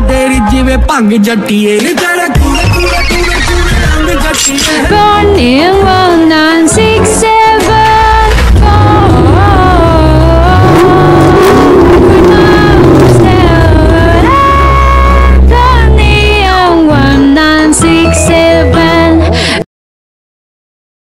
तेरी जिवे भंग जट्टीए नी तेरे कूड़े कूड़े कूड़े कूड़े रंग जट्टीए